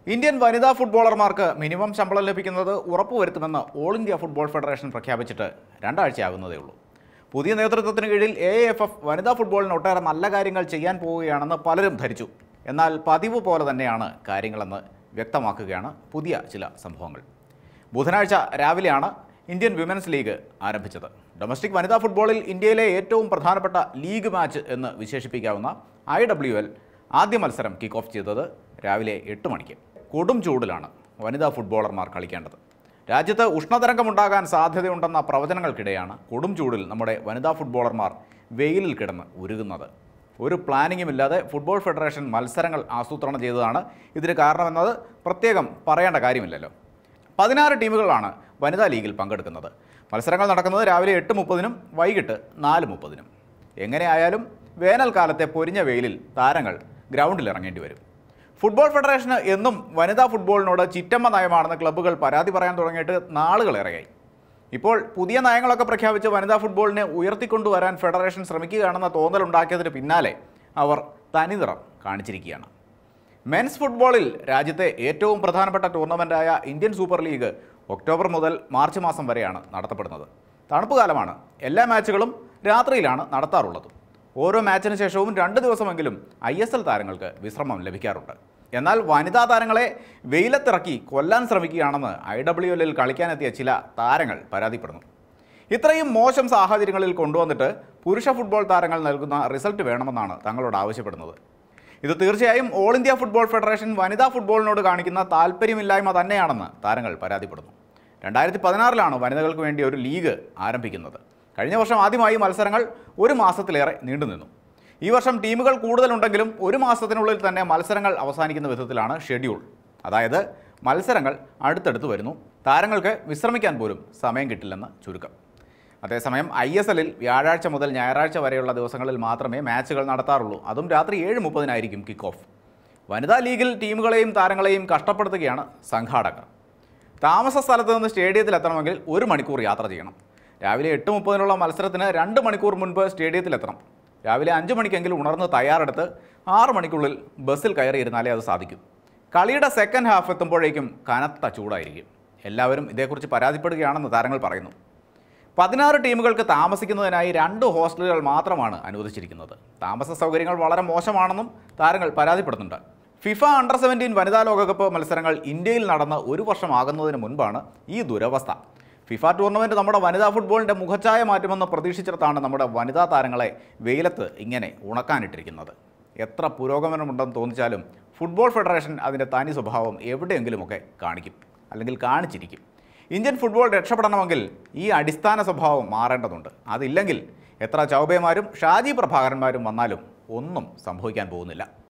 Indian വനിതാ ഫുട്ബോളർമാർക്ക് minimum ശമ്പളം ലഭിക്കുന്നത് ഉറപ്പുവരുത്തുമെന്ന് ഓൾ ഇന്ത്യ ഫുട്ബോൾ ഫെഡറേഷൻ പ്രഖ്യാപിച്ചിട്ട് രണ്ടാഴ്ചയാകുന്നതേ ഉള്ളൂ. പുതിയ നേതൃത്വത്തിന് കീഴിൽ എഐഎഫ് വനിതാ ഫുട്ബോളിന് ഒട്ടേറെ നല്ല കാര്യങ്ങൾ ചെയ്യാൻ പോവുകയാണെന്ന് പലരും ധരിച്ചു. എന്നാൽ പതിവ് പോലെ തന്നെയാണ് കാര്യങ്ങളെന്ന് വ്യക്തമാക്കുകയാണ് പുതിയ ചില സംഭവങ്ങൾ. ബുധനാഴ്ച രാവിലെയാണ് ഇന്ത്യൻ വിമൻസ് ലീഗ് ആരംഭിച്ചത്. ഡൊമസ്റ്റിക് വനിതാ ഫുട്ബോളിൽ ഇന്ത്യയിലെ ഏറ്റവും പ്രധാനപ്പെട്ട ലീഗ് മാച്ച് എന്ന് വിശേഷിപ്പിക്കാവുന്ന IWL ആദ്യ മത്സരം കിക്ക് ഓഫ് ചെയ്തത് രാവിലെ 8 മണിക്ക്. കൊടും ചൂടിലാണ് വനിതാ ഫുട്ബോളർമാർ കളിക്കേണ്ടത്. രാജ്യത്ത് ഉഷ്ണതരംഗമുണ്ടാകാൻ സാധ്യതയുണ്ടെന്ന പ്രവചനങ്ങൾക്കിടെയാണ് കൊടും ചൂടിൽ നമ്മുടെ വനിതാ ഫുട്ബോളർമാർ വെയിലിൽ കിടന്ന് ഉരുകുന്നത്. ഒരു പ്ലാനിങ്ങുമില്ലാതെ ഫുട്ബോൾ ഫെഡറേഷൻ മത്സരങ്ങൾ ആസൂത്രണം ചെയ്തതാണ് ഇതിന് കാരണമെന്നത് പ്രത്യേകം പറയേണ്ട കാര്യമില്ലല്ലോ. 16 ടീമുകളാണ് വനിതാ ലീഗിൽ പങ്കെടുക്കുന്നത്. മത്സരങ്ങൾ നടക്കുന്നത് രാവിലെ 8:30-നും വൈകിട്ട് 4:30-നും. എങ്ങനെയായാലും വേനൽക്കാലത്തെ പൊരിഞ്ഞ വെയിലിൽ താരങ്ങൾ ഗ്രൗണ്ടിൽ ഇറങ്ങേണ്ടി വരും. ഫുട്ബോൾ ഫെഡറേഷന് എന്നും വനിതാ ഫുട്ബോളിനോട് ചിറ്റമ്മ നയമാണെന്ന് ക്ലബ്ബുകൾ പരാതി പറയാൻ തുടങ്ങിയിട്ട് നാളുകളേറെയായി. ഇപ്പോൾ പുതിയ നയങ്ങളൊക്കെ പ്രഖ്യാപിച്ച് വനിതാ ഫുട്ബോളിനെ ഉയർത്തിക്കൊണ്ടുവരാൻ ഫെഡറേഷൻ ശ്രമിക്കുകയാണെന്ന തോന്നലുണ്ടാക്കിയതിന് പിന്നാലെ അവർ തനിനിറം കാണിച്ചിരിക്കുകയാണ്. മെൻസ് ഫുട്ബോളിൽ രാജ്യത്തെ ഏറ്റവും പ്രധാനപ്പെട്ട ടൂർണമെൻറ്റായ ഇന്ത്യൻ സൂപ്പർ ലീഗ് ഒക്ടോബർ മുതൽ മാർച്ച് മാസം വരെയാണ് നടത്തപ്പെടുന്നത്. തണുപ്പ് കാലമാണ്. എല്ലാ മാച്ചുകളും രാത്രിയിലാണ് നടത്താറുള്ളത്. ഓരോ മാച്ചിന് ശേഷവും 2 ദിവസമെങ്കിലും ISL താരങ്ങൾക്ക് വിശ്രമം ലഭിക്കാറുണ്ട്. എന്നാൽ വനിതാ താരങ്ങളെ വെയിലത്തിറക്കി കൊല്ലാൻ ശ്രമിക്കുകയാണെന്ന് IWLൽ കളിക്കാനെത്തിയ ചില താരങ്ങൾ പരാതിപ്പെടുന്നു. ഇത്രയും മോശം സാഹചര്യങ്ങളിൽ കൊണ്ടുവന്നിട്ട് പുരുഷ ഫുട്ബോൾ താരങ്ങൾ നൽകുന്ന റിസൾട്ട് വേണമെന്നാണ് തങ്ങളോട് ആവശ്യപ്പെടുന്നത്. ഇത് തീർച്ചയായും ഓൾ ഇന്ത്യ ഫുട്ബോൾ ഫെഡറേഷൻ വനിതാ ഫുട്ബോളിനോട് കാണിക്കുന്ന താല്പര്യമില്ലായ്മ തന്നെയാണെന്ന് താരങ്ങൾ പരാതിപ്പെടുന്നു. 2016-ലാണ് വനിതകൾക്ക് വേണ്ടി ഒരു ലീഗ് ആരംഭിക്കുന്നത്. കഴിഞ്ഞ വർഷം ആദ്യമായി മത്സരങ്ങൾ 1 മാസത്തിലേറെ നീണ്ടുനിന്നു. ഈ വർഷം ടീമുകൾ കൂടുതലുണ്ടെങ്കിലും 1 മാസത്തിനുള്ളിൽ തന്നെ മത്സരങ്ങൾ അവസാനിക്കുന്ന വിധത്തിലാണ് ഷെഡ്യൂൾ. അതായത് മത്സരങ്ങൾ അടുത്തടുത്ത് വരുന്നു. താരങ്ങൾക്ക് വിശ്രമിക്കാൻ പോലും സമയം കിട്ടില്ലെന്ന് ചുരുക്കം. അതേസമയം ISLൽ വ്യാഴാഴ്ച മുതൽ ഞായറാഴ്ച വരെയുള്ള ദിവസങ്ങളിൽ മാത്രമേ മാച്ചുകൾ നടത്താറുള്ളൂ. അതും രാത്രി 7:30-നായിരിക്കും കിക്ക് ഓഫ്. വനിതാ ലീഗിൽ ടീമുകളെയും താരങ്ങളെയും കഷ്ടപ്പെടുത്തുകയാണ് സംഘാടകർ. താമസ സ്ഥലത്ത് നിന്ന് സ്റ്റേഡിയത്തിലെത്തണമെങ്കിൽ 1 മണിക്കൂർ യാത്ര ചെയ്യണം. രാവിലെ 8:30-നുള്ള മത്സരത്തിന് 2 മണിക്കൂർ മുൻപ് സ്റ്റേഡിയത്തിലെത്തണം. രാവിലെ 5 മണിക്കെങ്കിലും ഉണർന്ന് തയ്യാറെടുത്ത് 6 മണിക്കുള്ളിൽ ബസ്സിൽ കയറിയിരുന്നാലേ അത് സാധിക്കും. കളിയുടെ സെക്കൻഡ് ഹാഫ് എത്തുമ്പോഴേക്കും കനത്ത ചൂടായിരിക്കും. എല്ലാവരും ഇതേക്കുറിച്ച് പരാതിപ്പെടുകയാണെന്ന് താരങ്ങൾ പറയുന്നു. 16 ടീമുകൾക്ക് താമസിക്കുന്നതിനായി 2 ഹോസ്റ്റലുകൾ മാത്രമാണ് അനുവദിച്ചിരിക്കുന്നത്. താമസ സൗകര്യങ്ങൾ വളരെ മോശമാണെന്നും താരങ്ങൾ പരാതിപ്പെടുന്നുണ്ട്. FIFA അണ്ടർ-17 വനിതാ ലോകകപ്പ് മത്സരങ്ങൾ ഇന്ത്യയിൽ നടന്ന് 1 വർഷമാകുന്നതിന് മുൻപാണ് ഈ ദുരവസ്ഥ. FIFA ടൂർണമെൻറ്റ് നമ്മുടെ വനിതാ ഫുട്ബോളിൻ്റെ മുഖച്ഛായ മാറ്റുമെന്ന് പ്രതീക്ഷിച്ചിടത്താണ് നമ്മുടെ വനിതാ താരങ്ങളെ വെയിലത്ത് ഇങ്ങനെ ഉണക്കാനിട്ടിരിക്കുന്നത്. എത്ര പുരോഗമനമുണ്ടെന്ന് തോന്നിച്ചാലും ഫുട്ബോൾ ഫെഡറേഷൻ അതിൻ്റെ തനി സ്വഭാവം എവിടെയെങ്കിലുമൊക്കെ കാണിക്കും, അല്ലെങ്കിൽ കാണിച്ചിരിക്കും. ഇന്ത്യൻ ഫുട്ബോൾ രക്ഷപ്പെടണമെങ്കിൽ ഈ അടിസ്ഥാന സ്വഭാവം മാറേണ്ടതുണ്ട്. അതില്ലെങ്കിൽ എത്ര ചൗബേമാരും ഷാജി പ്രഭാകരന്മാരും വന്നാലും ഒന്നും സംഭവിക്കാൻ പോകുന്നില്ല.